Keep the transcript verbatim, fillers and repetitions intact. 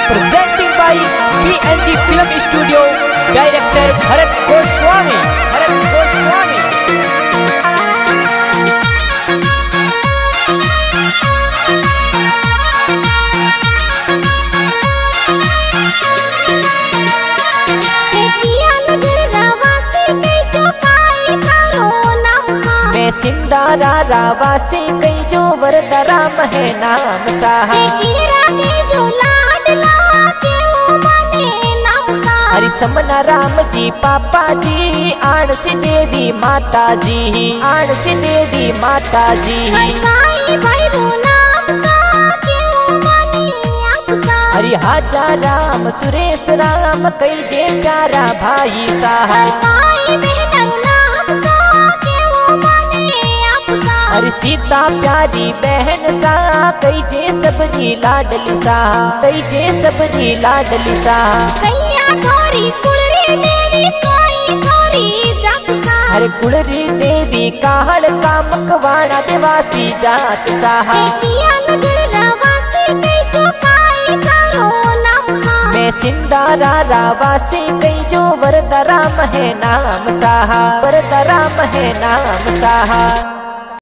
Presenting by BNG film studio, director Bharat Goswami. Bharat Goswami सिंदारा रावासी कई जो वरदरा महे नाम साहा हरि समना राम जी पापा जी आड़सी देवी माता जी आड़सी देवी माता जी हरि हाजा राम सुरेश राम कई जे प्यारा भाई साहा हरि सीता प्यारी बहन सा कई जे सबनी लाडली सा कई जे सबनी लाडली सा हरे कुलरी देवी काहड़ का मकवाड़ा देवासी जात साहा मैं सिंदारा रावासी कई जो वरदरा महे नाम साहा वरदरा महे नाम साहा।